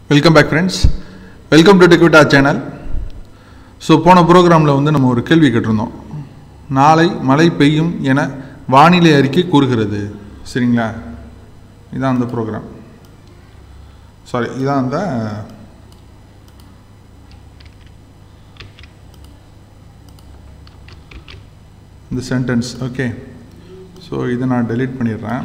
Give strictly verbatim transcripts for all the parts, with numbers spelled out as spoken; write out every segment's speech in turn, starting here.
Welcome back friends. Welcome to Techvita channel. So போன ப்ரோக்ராம்ல வந்து நம்ம ஒரு கேள்வி கேட்டிருந்தோம். நாளை மழை பெய்யும் என வானிலை அறிக்கை கூறுகிறது. சரிங்களா? இதான் அந்த ப்ரோக்ராம். சாரி, இதான் அந்த இந்த சென்டென்ஸ். ஓகே. ஸோ இதை நான் டெலீட் பண்ணிடுறேன்.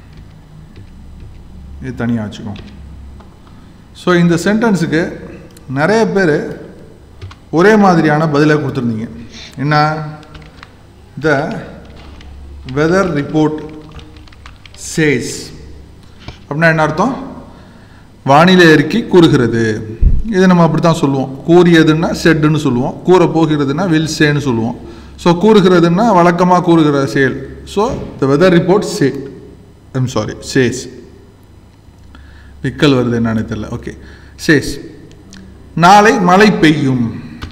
இது தனியாக வச்சுக்கோ. ஸோ இந்த சென்டென்ஸுக்கு நிறைய பேர் ஒரே மாதிரியான பதிலை கொடுத்துருந்தீங்க. என்ன? த வெதர் ரிப்போர்ட் சேஸ் அப்படின்னா என்ன அர்த்தம்? வானிலை அறிக்கை கூறுகிறது. இதை நம்ம அப்படி தான் சொல்லுவோம். கூறியதுன்னா செட்டுன்னு சொல்லுவோம். கூற போகிறதுனா வில் சேன்னு சொல்லுவோம். ஸோ கூறுகிறதுன்னா வழக்கமாக கூறுகிற செயல். So the weather report says I'm sorry says விக்கல் வருது என்னன்னு தெரியல. ஓகே. சேஸ் நாளை மழை பெய்யும்.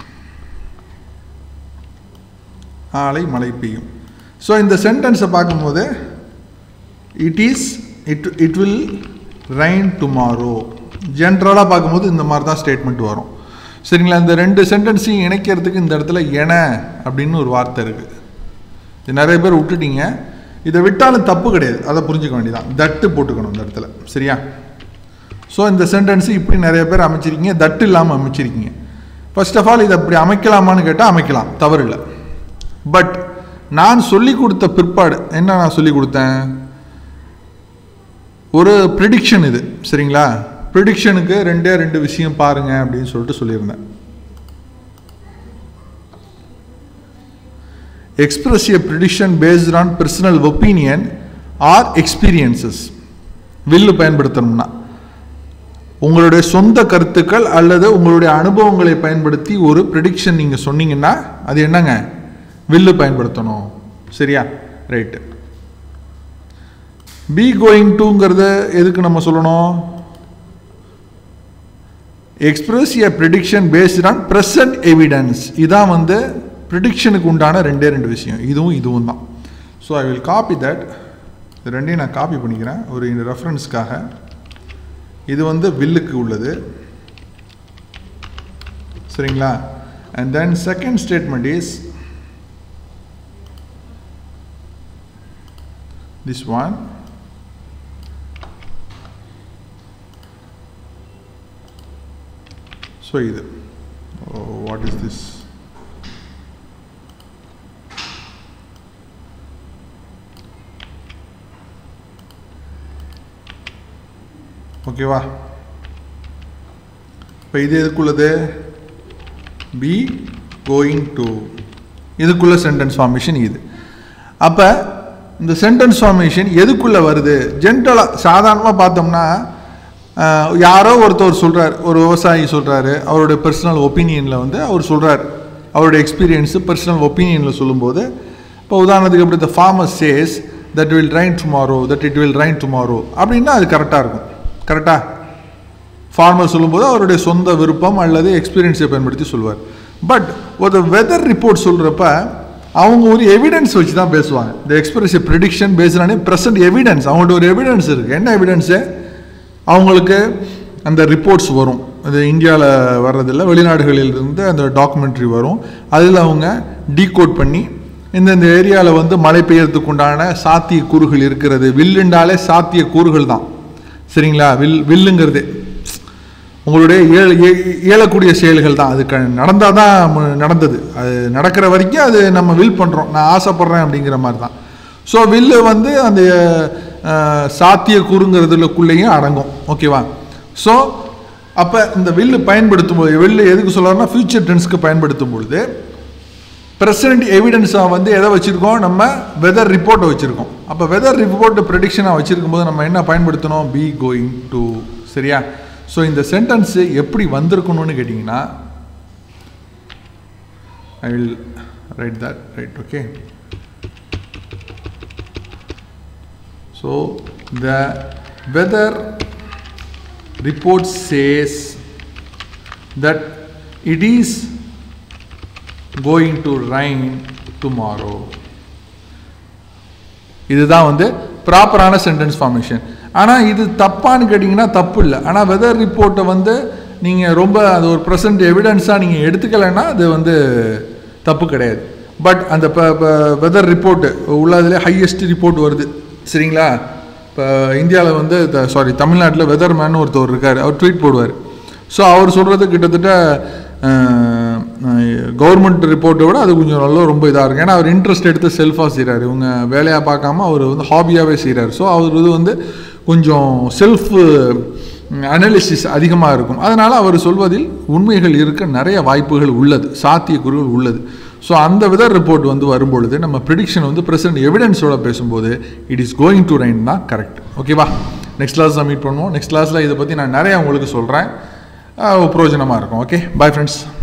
நாளை மழை பெய்யும். ஸோ இந்த சென்டென்ஸை பார்க்கும்போது it is it it will rain tomorrow. ஜென்ரலாக பார்க்கும்போது இந்த மாதிரி தான் ஸ்டேட்மெண்ட் வரும். சரிங்களா? இந்த ரெண்டு சென்டென்ஸையும் இணைக்கிறதுக்கு இந்த இடத்துல என அப்படின்னு ஒரு வார்த்தை இருக்குது. இது நிறைய பேர் விட்டுட்டீங்க. இதை விட்டாலும் தப்பு கிடையாது. அதை புரிஞ்சுக்க வேண்டியதான். தட்டு போட்டுக்கணும் இந்த இடத்துல. சரியா? ஸோ இந்த சென்டென்ஸு இப்படி நிறைய பேர் அமைச்சிருக்கீங்க, தட்டு இல்லாமல் அமைச்சிருக்கீங்க. ஃபர்ஸ்ட் ஆஃப் ஆல் இதை அப்படி அமைக்கலாமான்னு கேட்டால் அமைக்கலாம், தவறு இல்லை. பட் நான் சொல்லி கொடுத்த பிற்பாடு என்ன நான் சொல்லி கொடுத்தேன்? ஒரு ப்ரிடிக்ஷன் இது. சரிங்களா? ப்ரிடிக்ஷனுக்கு ரெண்டே ரெண்டு விஷயம் பாருங்க அப்படின்னு சொல்லிட்டு சொல்லியிருந்தேன். Express a prediction based on personal opinion or experiences. Will பயன்படுத்தணும்னா உங்களுடைய சொந்த கருத்துக்கள் அல்லது உங்களுடைய அனுபவங்களை பயன்படுத்தி ஒரு ப்ரிடிக்ஷன் நீங்கள் சொன்னீங்கன்னா அது என்னங்க? வில்லு பயன்படுத்தணும். சரியா? ரைட்டு. பி கோயிங் டுங்கிறத எதுக்கு நம்ம சொல்லணும்? Express a prediction based on present evidence. இதான் வந்து ப்ரிடிக்ஷனுக்கு உண்டான ரெண்டே ரெண்டு விஷயம். இதுவும் இதுவும் தான். So I will copy that. இது ரெண்டையும் நான் காப்பி பண்ணிக்கிறேன் ஒரு இந்த ரெஃபரன்ஸ்க்காக. இது வந்து வில்லுக்கு உள்ளது. சரிங்களா? And then second statement is this one. So either oh, what is this? ஓகேவா? இப்போ இது எதுக்குள்ளது? Be going to. இதுக்குள்ள சென்டென்ஸ் ஃபார்மேஷன் இது. அப்போ இந்த சென்டென்ஸ் ஃபார்மேஷன் எதுக்குள்ளே வருது? ஜென்ரலாக சாதாரணமாக பார்த்தோம்னா யாரோ ஒருத்தர் சொல்கிறார், ஒரு விவசாயி சொல்கிறாரு, அவருடைய பர்சனல் ஒப்பீனியனில் வந்து அவர் சொல்கிறார், அவருடைய எக்ஸ்பீரியன்ஸு பர்சனல் ஒப்பீனியனில் சொல்லும்போது, இப்போ உதாரணத்துக்கு எப்படி the farmer says that will rain tomorrow, that it will rain tomorrow அப்படின்னா அது கரெக்டாக இருக்கும். கரெக்டாக ஃபார்மர் சொல்லும்போது அவருடைய சொந்த விருப்பம் அல்லது எக்ஸ்பீரியன்ஸை பயன்படுத்தி சொல்லுவார். பட் ஒரு வெதர் ரிப்போர்ட் சொல்கிறப்ப அவங்க ஒரு எவிடன்ஸ் வச்சு தான் பேசுவாங்க. இந்த express prediction based on present evidence. அவங்கள்ட்ட ஒரு எவிடன்ஸ் இருக்குது. என்ன எவிடன்ஸு? அவங்களுக்கு அந்த ரிப்போர்ட்ஸ் வரும். அது இந்தியாவில் வர்றதில்லை, வெளிநாடுகளிலிருந்து அந்த டாக்குமெண்ட்ரி வரும். அதில் அவங்க டீகோட் பண்ணி இந்தந்த ஏரியாவில் வந்து மழை பெய்யறதுக்கு உண்டான சாத்திய கூறுகள் இருக்கிறது. வில்லுண்டாலே சாத்திய கூறுகள் தான். சரிங்களா? வில் வில்லுங்கிறது உங்களுடைய ஏழு இயலக்கூடிய செயல்கள் தான். அது க நடந்தால் தான் நடந்தது. அது நடக்கிற வரைக்கும் அது நம்ம வில் பண்ணுறோம், நான் ஆசைப்பட்றேன் அப்படிங்கிற மாதிரி தான். ஸோ வில்லு வந்து அந்த சாத்திய கூறுங்கிறதுக்குள்ளேயும் அடங்கும். ஓகேவா? ஸோ அப்போ இந்த வில்லு பயன்படுத்தும் போது, வில்லு எதுக்கு சொல்கிறோம்னா ஃபியூச்சர் டென்ஸ்க்கு பயன்படுத்தும் பொழுது ப்ரெசன்ட் எவிடன்ஸாக வந்து எதை வச்சுருக்கோம்? நம்ம வெதர் ரிப்போர்ட்டை வச்சுருக்கோம். அப்போ வெதர் ரிப்போர்ட்டு ப்ரெடிக்ஷனாக வச்சுருக்கும் போது நம்ம என்ன பயன்படுத்தணும்? Be going to. சரியா? ஸோ இந்த சென்டென்ஸு எப்படி வந்திருக்கணும்னு கேட்டிங்கன்னா I will write that. Right. Okay. So the weather report says that it is going to rain tomorrow. இதுதான் வந்து ப்ராப்பரான சென்டென்ஸ் ஃபார்மேஷன். ஆனால் இது தப்பான்னு கேட்டிங்கன்னா தப்பு இல்லை. ஆனால் வெதர் ரிப்போர்ட்டை வந்து நீங்கள் ரொம்ப அது ஒரு ப்ரெசன்ட் எவிடன்ஸாக நீங்கள் எடுத்துக்கலைன்னா அது வந்து தப்பு கிடையாது. பட் அந்த இப்போ இப்போ வெதர் ரிப்போர்ட்டு உள்ளதுலேயே ஹையஸ்ட் ரிப்போர்ட் வருது சரிங்களா. இப்போ இந்தியாவில் வந்து சாரி தமிழ்நாட்டில் வெதர் மேன் ஒருத்தர் இருக்கார், அவர் ட்வீட் போடுவார். ஸோ அவர் சொல்கிறது கிட்டத்தட்ட கவர்மெண்ட் ரிப்போர்ட்டை விட அது கொஞ்சம் நல்லா ரொம்ப இதாக இருக்குது. ஏன்னா அவர் இன்ட்ரெஸ்ட் எடுத்து செல்ஃபாக செய்கிறார், இவங்க வேலையாக பார்க்காம அவர் வந்து ஹாபியாகவே செய்கிறார். ஸோ அவர் இது வந்து கொஞ்சம் செல்ஃப் அனாலிசிஸ் அதிகமாக இருக்கும். அதனால் அவர் சொல்வதில் உண்மைகள் இருக்க நிறைய வாய்ப்புகள் உள்ளது, சாத்தியக்கூறுகள் உள்ளது. ஸோ அந்த வெதர் ரிப்போர்ட் வந்து வரும்பொழுது நம்ம ப்ரெடிக்ஷன் வந்து ப்ரெசென்ட் எவிடன்ஸோட பேசும்போது it is going to rain தான் கரெக்ட். ஓகேவா? நெக்ஸ்ட் கிளாஸில் மீட் பண்ணுவோம். நெக்ஸ்ட் கிளாஸில் இதை பற்றி நான் நிறையா உங்களுக்கு சொல்கிறேன், பிரயோஜனமாக இருக்கும். Okay, bye friends.